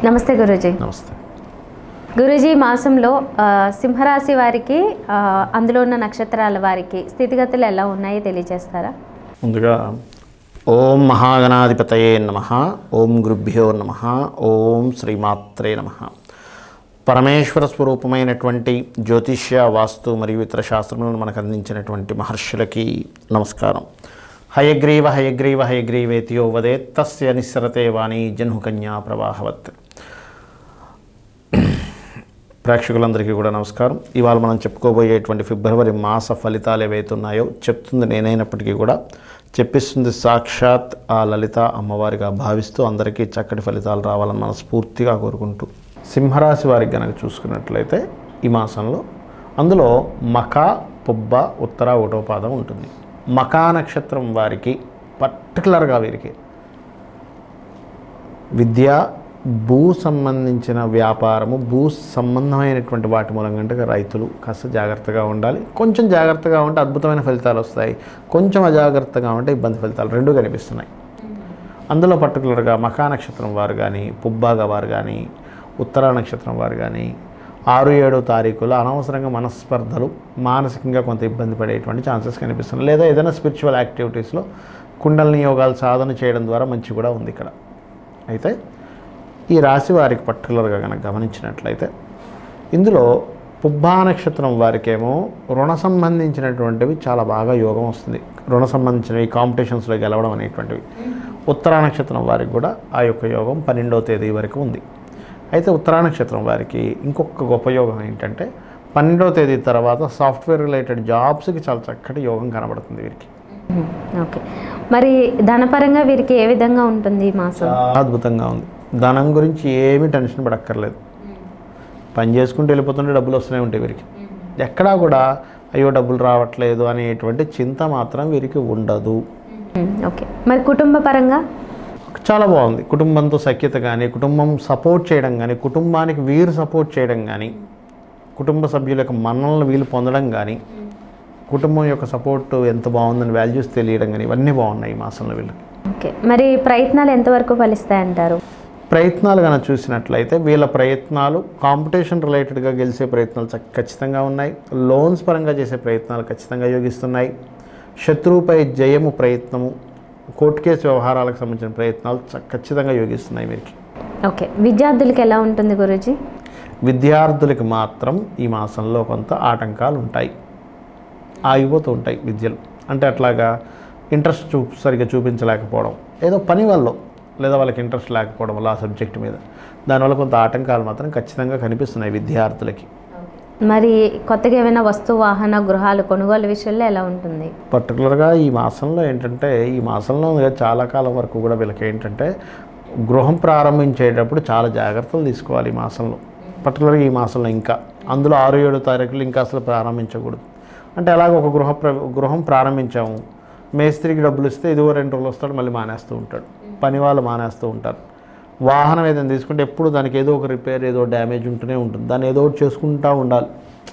నమస్తే గురూజీ. నమస్తే గురూజీ, మాసంలో సింహరాశి వారికి అందులో ఉన్న నక్షత్రాల వారికి స్థితిగతులు ఎలా ఉన్నాయో తెలియజేస్తారా? ముందుగా ఓం మహాగణాధిపతయే నమః, ఓం గురుభ్యో నమః, ఓం శ్రీమాత్రే నమః. పరమేశ్వర స్వరూపమైనటువంటి జ్యోతిష్య, వాస్తు మరియు ఇతర శాస్త్రములను మనకు అందించినటువంటి మహర్షులకి నమస్కారం. హయగ్రీవ హయగ్రీవ హయగ్రీవేతియో వదేత్ తస్య నిస్సరతే వాణి జహ్నుకన్యా ప్రవాహవత్. ప్రేక్షకులందరికీ కూడా నమస్కారం. ఇవాళ మనం చెప్పుకోబోయేటువంటి ఫిబ్రవరి మాస ఫలితాలు ఏవైతే ఉన్నాయో చెప్తుంది నేనైనప్పటికీ కూడా చెప్పిస్తుంది సాక్షాత్ ఆ లలిత అమ్మవారిగా భావిస్తూ అందరికీ చక్కటి ఫలితాలు రావాలని మనస్ఫూర్తిగా కోరుకుంటూ, సింహరాశి వారికి కనుక చూసుకున్నట్లయితే ఈ మాసంలో అందులో మఖా, పుబ్బ, ఉత్తర, ఒకటో పాదం ఉంటుంది. మఖా నక్షత్రం వారికి పర్టికులర్గా వీరికి విద్య, భూ సంబంధించిన వ్యాపారము, భూ సంబంధమైనటువంటి వాటి మూలంగా రైతులు కాస్త జాగ్రత్తగా ఉండాలి. కొంచెం జాగ్రత్తగా ఉంటే అద్భుతమైన ఫలితాలు వస్తాయి, కొంచెం అజాగ్రత్తగా ఉంటే ఇబ్బంది ఫలితాలు రెండూ కనిపిస్తున్నాయి. అందులో పర్టికులర్గా మఖా నక్షత్రం వారు కానీ, పుబ్బాగా వారు కానీ, ఉత్తరా నక్షత్రం వారు కానీ 6-7 తారీఖులో అనవసరంగా మనస్పర్ధలు, మానసికంగా కొంత ఇబ్బంది పడేటువంటి ఛాన్సెస్ కనిపిస్తున్నాయి. లేదా ఏదైనా స్పిరిచువల్ యాక్టివిటీస్లో కుండలిని యోగాలు సాధన చేయడం ద్వారా మంచి కూడా ఉంది ఇక్కడ. అయితే ఈ రాశి వారికి పర్టికులర్గా కనుక గమనించినట్లయితే ఇందులో పుబ్బా నక్షత్రం వారికేమో రుణ సంబంధించినటువంటివి చాలా బాగా యోగం వస్తుంది. రుణ సంబంధించినవి, కాంపిటీషన్స్లో గెలవడం అనేటువంటివి. ఉత్తరా నక్షత్రం వారికి కూడా ఆ యొక్క యోగం 12వ తేదీ వరకు ఉంది. అయితే ఉత్తరా నక్షత్రం వారికి ఇంకొక గొప్ప యోగం ఏంటంటే 12వ తేదీ తర్వాత సాఫ్ట్వేర్ రిలేటెడ్ జాబ్స్కి చాలా చక్కటి యోగం కనబడుతుంది వీరికి. ఓకే, మరి ధనపరంగా వీరికి ఏ విధంగా ఉంటుంది ఈ మాసం? అద్భుతంగా ఉంది. ధనం గురించి ఏమీ టెన్షన్ పడక్కర్లేదు. పని చేసుకుంటూ వెళ్ళిపోతుంటే డబ్బులు వస్తూనే ఉంటాయి వీరికి. ఎక్కడా కూడా అయ్యో డబ్బులు రావట్లేదు అనేటువంటి చింత మాత్రం వీరికి ఉండదు. ఓకే, మరి కుటుంబ పరంగా చాలా బాగుంది. కుటుంబంతో సఖ్యత కానీ, కుటుంబం సపోర్ట్ చేయడం కానీ, కుటుంబానికి వీరు సపోర్ట్ చేయడం కానీ, కుటుంబ సభ్యుల యొక్క మన్నలను వీళ్ళు పొందడం కానీ, కుటుంబం యొక్క సపోర్ట్ ఎంత బాగుందని వాల్యూస్ తెలియడం కానీ, ఇవన్నీ బాగున్నాయి ఈ మాసంలో వీళ్ళకి. ఓకే, మరి ప్రయత్నాలు ఎంతవరకు ఫలిస్తాయంటారు? ప్రయత్నాలు కనుక చూసినట్లయితే వీళ్ళ ప్రయత్నాలు కాంపిటీషన్ రిలేటెడ్గా గెలిచే ప్రయత్నాలు ఖచ్చితంగా ఉన్నాయి. లోన్స్ పరంగా చేసే ప్రయత్నాలు ఖచ్చితంగా యోగిస్తున్నాయి. శత్రువుపై జయము ప్రయత్నము, కోర్టు కేసు వ్యవహారాలకు సంబంధించిన ప్రయత్నాలు ఖచ్చితంగా యోగిస్తున్నాయి వీరికి. ఓకే, విద్యార్థులకి ఎలా ఉంటుంది గురూజీ? విద్యార్థులకి మాత్రం ఈ మాసంలో కొంత ఆటంకాలు ఉంటాయి, ఆగిపోతూ ఉంటాయి విద్యలు. అంటే అట్లాగా ఇంట్రెస్ట్ సరిగ్గా చూపించలేకపోవడం, ఏదో పని వల్ల లేదా వాళ్ళకి ఇంట్రెస్ట్ లేకపోవడం వల్ల ఆ సబ్జెక్ట్ మీద, దానివల్ల కొంత ఆటంకాలు మాత్రం ఖచ్చితంగా కనిపిస్తున్నాయి విద్యార్థులకి. మరి కొత్తగా ఏమైనా వస్తు, వాహన, గృహాలు కొనుగోలు విషయంలో ఎలా ఉంటుంది? పర్టికులర్గా ఈ మాసంలో ఏంటంటే, ఈ మాసంలో చాలా కాలం వరకు కూడా వీళ్ళకి ఏంటంటే గృహం ప్రారంభించేటప్పుడు చాలా జాగ్రత్తలు తీసుకోవాలి ఈ మాసంలో. పర్టికులర్గా ఈ మాసంలో ఇంకా అందులో 6-7 తారీఖులు ఇంకా అసలు ప్రారంభించకూడదు. అంటే అలాగ ఒక గృహం ప్రారంభించాము, మేస్త్రికి డబ్బులు ఇస్తే ఇదిగో 2 రోజులు వస్తాడు, మళ్ళీ మానేస్తూ ఉంటాడు, పని వాళ్ళు మానేస్తూ ఉంటారు. వాహనం ఏదైనా తీసుకుంటే ఎప్పుడు దానికి ఏదో ఒక రిపేర్, ఏదో డ్యామేజ్ ఉంటూనే ఉంటుంది. దాన్ని ఏదో ఒకటి చేసుకుంటూ ఉండాలి.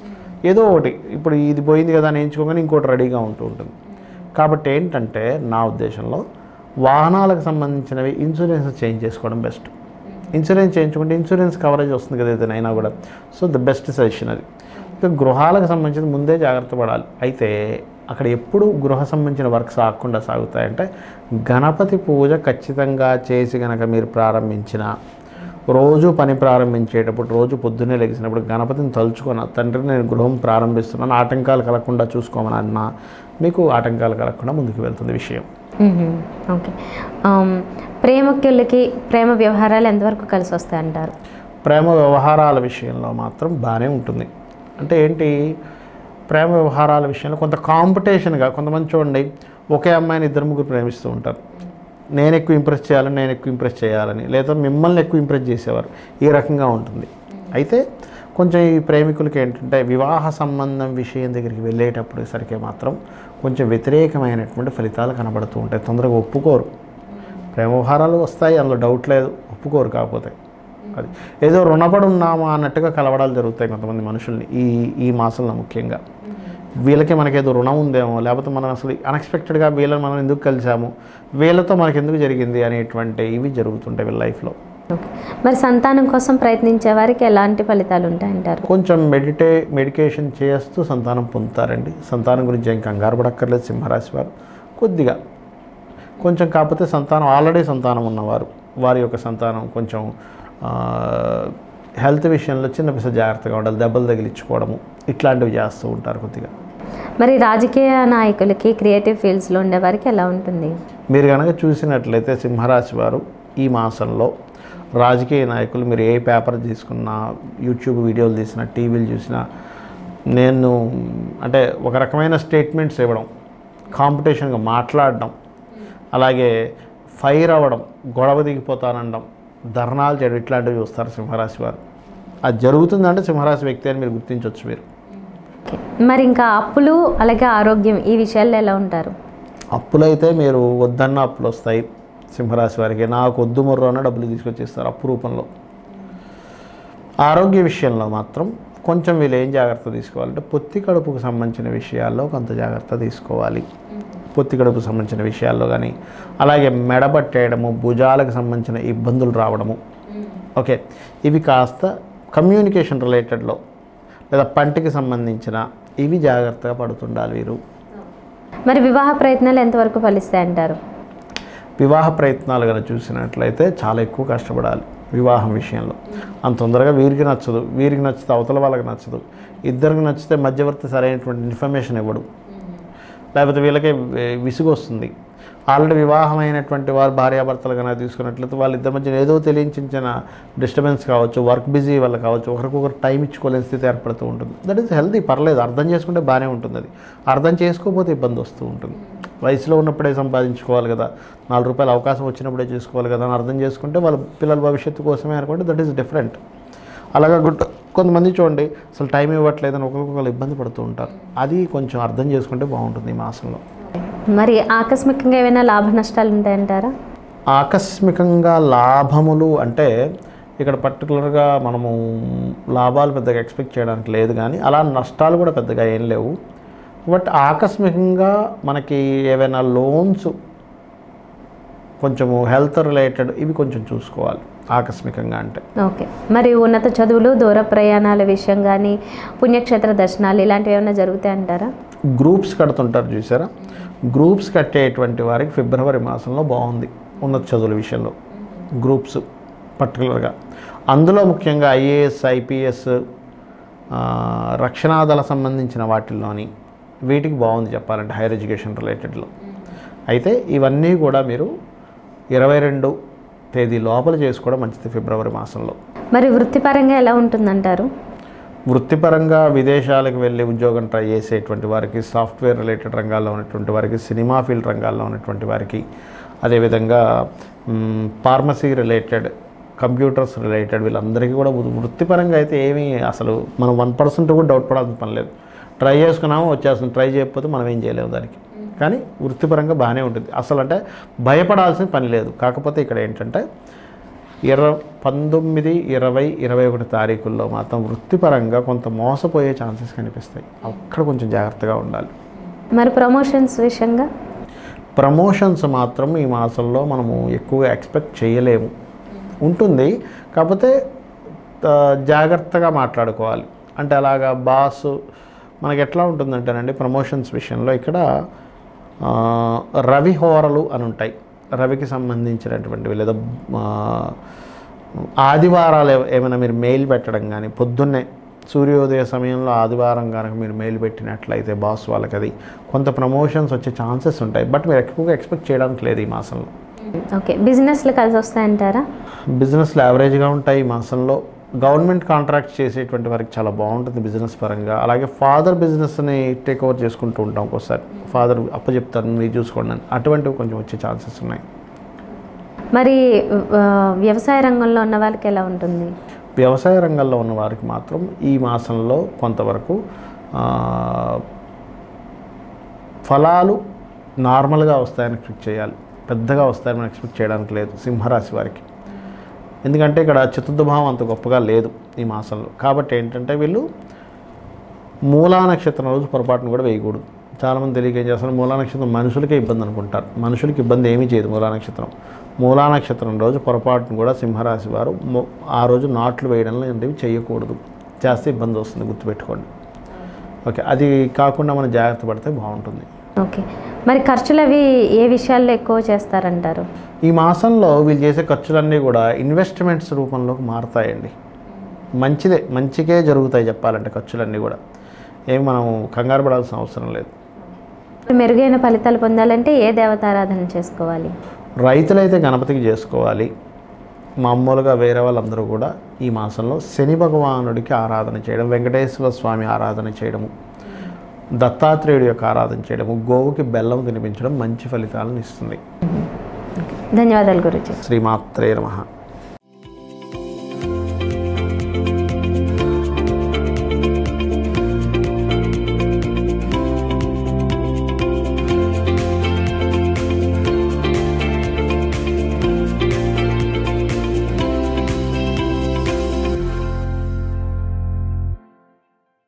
ఏదో ఒకటి, ఇప్పుడు ఇది పోయింది కదా అని ఎంచుకోగానే ఇంకోటి రెడీగా ఉంటూ ఉంటుంది. కాబట్టి ఏంటంటే నా ఉద్దేశంలో వాహనాలకు సంబంధించినవి ఇన్సూరెన్స్ చేంజ్ చేసుకోవడం బెస్ట్. ఇన్సూరెన్స్ చేయించుకుంటే ఇన్సూరెన్స్ కవరేజ్ వస్తుంది కదా ఏదైనా కూడా. సో ద బెస్ట్ సజెషన్ అది. ఇంకా గృహాలకు సంబంధించిన ముందే జాగ్రత్త పడాలి. అయితే అక్కడ ఎప్పుడు గృహ సంబంధించిన వర్క్స్ ఆగకుండా సాగుతాయంటే గణపతి పూజ ఖచ్చితంగా చేసి కనుక మీరు ప్రారంభించిన రోజు పని ప్రారంభించేటప్పుడు, రోజు పొద్దున్నే లెగిసినప్పుడు గణపతిని తలుచుకొని, తండ్రి నేను గృహం ప్రారంభిస్తున్నాను, ఆటంకాలు కలగకుండా చూసుకోమని అన్నా మీకు ఆటంకాలు కలగకుండా ముందుకు వెళ్తుంది విషయం. ఓకే, ప్రేమికులకి ప్రేమ వ్యవహారాలు ఎంతవరకు కలిసి వస్తాయంటారు? ప్రేమ వ్యవహారాల విషయంలో మాత్రం బాగానే ఉంటుంది. అంటే ఏంటి, ప్రేమ వ్యవహారాల విషయంలో కొంత కాంపిటీషన్గా, కొంతమంది చూడండి ఒకే అమ్మాయిని 2-3 ప్రేమిస్తూ ఉంటారు. నేను ఎక్కువ ఇంప్రెస్ చేయాలని, నేను ఎక్కువ ఇంప్రెస్ చేయాలని, లేదా మిమ్మల్ని ఎక్కువ ఇంప్రెస్ చేసేవారు, ఈ రకంగా ఉంటుంది. అయితే కొంచెం ఈ ప్రేమికులకి ఏంటంటే వివాహ సంబంధం విషయం దగ్గరికి వెళ్ళేటప్పుడు సరికే మాత్రం కొంచెం వ్యతిరేకమైనటువంటి ఫలితాలు కనబడుతూ ఉంటాయి. తొందరగా ఒప్పుకోరు. ప్రేమ వ్యవహారాలు వస్తాయి, అందులో డౌట్ లేదు, ఒప్పుకోరు. కాకపోతే అది ఏదో రుణపడి ఉన్నామా అన్నట్టుగా కలవడాలు జరుగుతాయి కొంతమంది మనుషుల్ని ఈ మాసంలో. ముఖ్యంగా వీళ్ళకి మనకేదో రుణం ఉందేమో, లేకపోతే మనం అసలు అన్ఎక్స్పెక్టెడ్గా వీళ్ళని మనం ఎందుకు కలిసాము, వీళ్ళతో మనకి ఎందుకు జరిగింది అనేటువంటి ఇవి జరుగుతుంటాయి వీళ్ళ లైఫ్లో. ఓకే. మరి సంతానం కోసం ప్రయత్నించే వారికి ఎలాంటి ఫలితాలు ఉంటాయంటారు? కొంచెం మెడికేషన్ చేస్తూ సంతానం పొందుతారండి. సంతానం గురించి ఏం కంగారు పడక్కర్లేదు సింహరాశి వారు. కొద్దిగా కొంచెం కాకపోతే ఆల్రెడీ సంతానం ఉన్నవారు వారి యొక్క సంతానం కొంచెం హెల్త్ విషయంలో చిన్న పిస జాగ్రత్తగా ఉండాలి. దెబ్బలు తగిలించుకోవడము ఇట్లాంటివి చేస్తూ ఉంటారు కొద్దిగా. మరి రాజకీయ నాయకులకి, క్రియేటివ్ ఫీల్డ్స్లో ఉండే వారికి ఎలా ఉంటుంది? మీరు కనుక చూసినట్లయితే సింహరాశి వారు ఈ మాసంలో రాజకీయ నాయకులు మీరు ఏ పేపర్ తీసుకున్నా, యూట్యూబ్ వీడియోలు తీసినా, టీవీలు చూసినా, నేను అంటే ఒక రకమైన స్టేట్మెంట్స్ ఇవ్వడం, కాంపిటీషన్గా మాట్లాడడం, అలాగే ఫైర్ అవ్వడం, గొడవ దిగిపోతానడం, ధర్నాలు చేయడం ఇట్లాంటివి చూస్తారు సింహరాశి వారు. అది జరుగుతుందంటే సింహరాశి వ్యక్తి అని మీరు గుర్తించవచ్చు మీరు. మరి ఇంకా అప్పులు అలాగే ఆరోగ్యం ఈ విషయాల్లో ఎలా ఉంటారు? అప్పులైతే మీరు వద్దన్న అప్పులు వస్తాయి సింహరాశి వారికి. నాకు వద్దు మొర్రన్న డబ్బులు తీసుకొచ్చేస్తారు అప్పు రూపంలో. ఆరోగ్య విషయంలో మాత్రం కొంచెం వీళ్ళు ఏం జాగ్రత్త తీసుకోవాలంటే పొత్తి కడుపుకు సంబంధించిన విషయాల్లో కొంత జాగ్రత్త తీసుకోవాలి. పొత్తి కడుపుకు సంబంధించిన విషయాల్లో కానీ, అలాగే మెడబట్టేయడము, భుజాలకు సంబంధించిన ఇబ్బందులు రావడము, ఓకే, ఇవి కాస్త కమ్యూనికేషన్ రిలేటెడ్లో లేదా పంటికి సంబంధించిన ఇవి జాగ్రత్తగా పడుతుండాలి వీరు. మరి వివాహ ప్రయత్నాలు ఎంతవరకు ఫలిస్తాయంటారు? వివాహ ప్రయత్నాలు కనుక చూసినట్లయితే చాలా ఎక్కువ కష్టపడాలి వివాహం విషయంలో. అంత తొందరగా వీరికి నచ్చదు, వీరికి నచ్చితే అవతల వాళ్ళకి నచ్చదు, ఇద్దరికి నచ్చితే మధ్యవర్తి సరైనటువంటి ఇన్ఫర్మేషన్ ఇవ్వడు, లేకపోతే వీళ్ళకే విసుగు వస్తుంది. ఆల్రెడీ వివాహమైనటువంటి వారు భార్యాభర్తలు కనుక తీసుకున్నట్లయితే వాళ్ళిద్దరి మధ్య ఏదో తెలియించిన డిస్టర్బెన్స్ కావచ్చు, వర్క్ బిజీ వల్ల కావచ్చు, ఒకరికొకరు టైం ఇచ్చుకోలేని స్థితి ఏర్పడుతూ ఉంటుంది. దట్ ఈస్ హెల్తీ, పర్లేదు, అర్థం చేసుకుంటే బాగానే ఉంటుంది. అది అర్థం చేసుకోకపోతే ఇబ్బంది వస్తూ ఉంటుంది. వయసులో ఉన్నప్పుడే సంపాదించుకోవాలి కదా, 4 రూపాయలు అవకాశం వచ్చినప్పుడే చేసుకోవాలి కదా అని అర్థం చేసుకుంటే వాళ్ళ పిల్లల భవిష్యత్తు కోసమే అనుకుంటే దట్ ఈస్ డిఫరెంట్. అలాగా కొంతమంది చూడండి అసలు టైం ఇవ్వట్లేదని ఒకరికొకరు ఇబ్బంది పడుతూ ఉంటారు. అది కొంచెం అర్థం చేసుకుంటే బాగుంటుంది ఈ మాసంలో. మరి ఆకస్మికంగా ఏమైనా లాభ నష్టాలు ఉంటాయంటారా? ఆకస్మికంగా లాభములు అంటే ఇక్కడ పర్టికులర్గా మనము లాభాలు పెద్దగా ఎక్స్పెక్ట్ చేయడానికి లేదు, కానీ అలా నష్టాలు కూడా పెద్దగా ఏం లేవు. బట్ ఆకస్మికంగా మనకి ఏవైనా లోన్స్, కొంచెము హెల్త్ రిలేటెడ్ ఇవి కొంచెం చూసుకోవాలి ఆకస్మికంగా అంటే. ఓకే. మరి ఉన్నత చదువులు, దూర ప్రయాణాల విషయం కానీ, పుణ్యక్షేత్ర దర్శనాలు ఇలాంటివి ఏమైనా జరుగుతాయంటారా? గ్రూప్స్ కడుతుంటారు చూసారా, గ్రూప్స్ కట్టేటువంటి వారికి ఫిబ్రవరి మాసంలో బాగుంది ఉన్నత చదువుల విషయంలో. గ్రూప్స్ పర్టికులర్గా అందులో ముఖ్యంగా ఐఏఎస్, ఐపీఎస్, రక్షణాదళ సంబంధించిన వాటిల్లోని వీటికి బాగుంది చెప్పాలంటే, హైయర్ ఎడ్యుకేషన్ రిలేటెడ్లో. అయితే ఇవన్నీ కూడా మీరు 22 తేదీ లోపల చేసుకోవడం మంచిది ఫిబ్రవరి మాసంలో. మరి వృత్తిపరంగా ఎలా ఉంటుందంటారు? వృత్తిపరంగా విదేశాలకు వెళ్ళి ఉద్యోగం ట్రై చేసేటువంటి వారికి, సాఫ్ట్వేర్ రిలేటెడ్ రంగాల్లో ఉన్నటువంటి వారికి, సినిమా ఫీల్డ్ రంగాల్లో ఉన్నటువంటి వారికి, అదేవిధంగా ఫార్మసీ రిలేటెడ్, కంప్యూటర్స్ రిలేటెడ్ వీళ్ళందరికీ కూడా వృత్తిపరంగా అయితే ఏమీ అసలు మనం 1% కూడా డౌట్ పడాల్సిన పని లేదు. ట్రై చేసుకున్నాము వచ్చేస్తుంది, ట్రై చేయకపోతే మనం ఏం చేయలేము దానికి. కానీ వృత్తిపరంగా బాగానే ఉంటుంది అసలు, అంటే భయపడాల్సిన పని లేదు. కాకపోతే ఇక్కడ ఏంటంటే 19, 20, 21 తారీఖుల్లో మాత్రం వృత్తిపరంగా కొంత మోసపోయే ఛాన్సెస్ కనిపిస్తాయి. అక్కడ కొంచెం జాగ్రత్తగా ఉండాలి. మరి ప్రమోషన్స్ విషయంగా? ప్రమోషన్స్ మాత్రం ఈ మాసంలో మనము ఎక్కువగా ఎక్స్పెక్ట్ చేయలేము. ఉంటుంది, కాకపోతే జాగ్రత్తగా మాట్లాడుకోవాలి. అంటే అలాగా బాస్ మనకి ఎట్లా ఉంటుందంటేనండి ప్రమోషన్స్ విషయంలో ఇక్కడ రవి హోరలు అని ఉంటాయి. రవికి సంబంధించినటువంటివి లేదా ఆదివారాలు ఏమైనా మీరు మెయిల్ పెట్టడం కానీ, పొద్దున్నే సూర్యోదయ సమయంలో ఆదివారం కనుక మీరు మెయిల్ పెట్టినట్లయితే బాస్ వాళ్ళకి అది కొంత ప్రమోషన్స్ వచ్చే ఛాన్సెస్ ఉంటాయి. బట్ మీరు ఎక్కువగా ఎక్స్పెక్ట్ చేయడానికి లేదు ఈ మాసంలో. ఓకే. బిజినెస్లు కలిసి వస్తాయంటారా? బిజినెస్లు యావరేజ్గా ఉంటాయి ఈ మాసంలో. గవర్నమెంట్ కాంట్రాక్ట్స్ చేసేటువంటి వారికి చాలా బాగుంటుంది బిజినెస్ పరంగా. అలాగే ఫాదర్ బిజినెస్ని టేక్ ఓవర్ చేసుకుంటూ ఉంటాం ఒక్కోసారి. ఫాదర్ అప్పచెప్తారు మీరు చూసుకోండి అని, అటువంటివి కొంచెం వచ్చే ఛాన్సెస్ ఉన్నాయి. మరి వ్యవసాయ రంగంలో ఉన్న వాళ్ళకి ఎలా ఉంటుంది? వ్యవసాయ రంగంలో ఉన్న వారికి మాత్రం ఈ మాసంలో కొంతవరకు ఫలాలు నార్మల్గా వస్తాయని ఎక్స్పెక్ట్ చేయాలి. పెద్దగా వస్తాయని మనం ఎక్స్పెక్ట్ చేయడానికి లేదు సింహరాశి వారికి. ఎందుకంటే ఇక్కడ చతుర్థ భావం అంత గొప్పగా లేదు ఈ మాసంలో. కాబట్టి ఏంటంటే వీళ్ళు మూలా నక్షత్రం రోజు పొరపాటును కూడా వేయకూడదు. చాలామంది తెలియక ఏం చేస్తారు, మూలా నక్షత్రం మనుషులకే ఇబ్బంది అనుకుంటారు. మనుషులకి ఇబ్బంది ఏమీ చేయదు మూలా నక్షత్రం. మూలా నక్షత్రం రోజు పొరపాటును కూడా సింహరాశి వారు ఆ రోజు నాట్లు వేయడం లాంటివి చేయకూడదు, చేస్తే ఇబ్బంది వస్తుంది, గుర్తుపెట్టుకోండి. ఓకే, అది కాకుండా మనం జాగ్రత్త పడితే బాగుంటుంది. ఓకే, మరి ఖర్చులు అవి ఏ విషయాల్లో ఎక్కువ చేస్తారంటారు? ఈ మాసంలో వీళ్ళు చేసే ఖర్చులన్నీ కూడా ఇన్వెస్ట్మెంట్స్ రూపంలోకి మారుతాయండి. మంచికే జరుగుతాయి చెప్పాలంటే ఖర్చులన్నీ కూడా. ఏం మనం కంగారు పడాల్సిన అవసరం లేదు. మెరుగైన ఫలితాలు పొందాలంటే ఏ దేవతారాధన చేసుకోవాలి? రైతులైతే గణపతికి చేసుకోవాలి. మామూలుగా వేరే వాళ్ళందరూ కూడా ఈ మాసంలో శని భగవానుడికి ఆరాధన చేయడం, వెంకటేశ్వర స్వామి ఆరాధన చేయడము, దత్తాత్రేయుడి యొక్క ఆరాధన చేయడము, గోవుకి బెల్లం తినిపించడం మంచి ఫలితాలను ఇస్తుంది. ధన్యవాదాలు గురుజీ. శ్రీమాత్రే నమః.